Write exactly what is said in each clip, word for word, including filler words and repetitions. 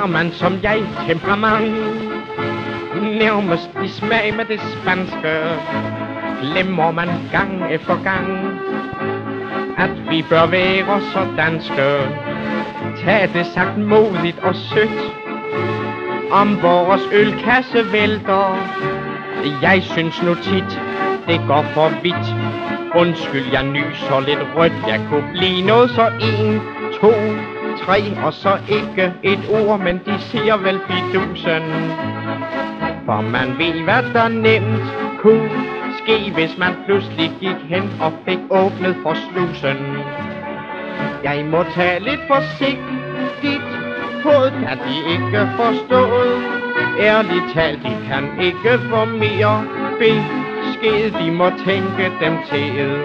har man som jeg temperament, nærmest i smag med det spanske, glemmer man gang efter gang, at vi bør være så danske. Tag det sagt modigt og sødt, om vores ølkasse vælter. Jeg synes nu tit, det går for vidt. Undskyld, jeg nyser lidt rødt. Jeg kunne blive noget så en, to, tre, og så ikke et ord, men de siger vel fidusen. For man ved, hvad der nemt kunne ske, hvis man pludselig gik hen og fik åbnet for slusen. Jeg må tage lidt forsigtigt, hovedet kan de ikke forstå. Ærligt talt, de kan ikke få mere besked, de må tænke dem til.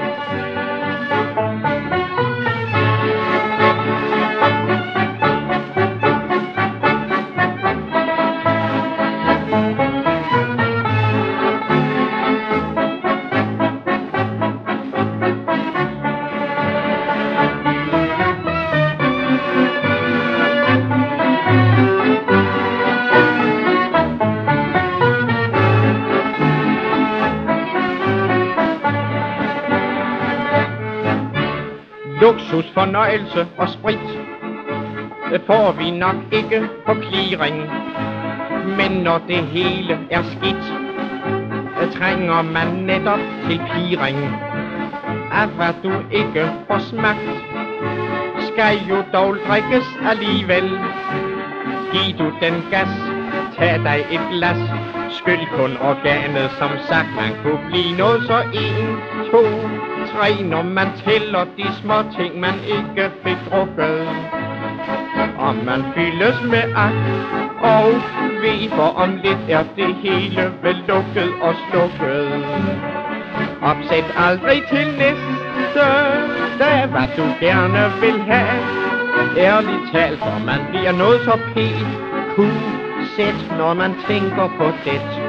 Luksus, fornøjelse og sprit får vi nok ikke på clearing, men når det hele er skidt, trænger man netop til piring. Af hvad du ikke får smagt, skal jo dog drikkes alligevel. Giv du den gas, tag dig et glas, skyld kun organet, som sagt. Man kunne blive noget så en, to, tre, når man tæller de små ting, man ikke fik drukket. Og man fyldes med agt og ved, for om lidt er det hele vel lukket og slukket. Opsæt aldrig til næste dag, hvad du gerne vil have. Ærligt talt, for man bliver noget så pæt, cool, sæt, når man tænker på det.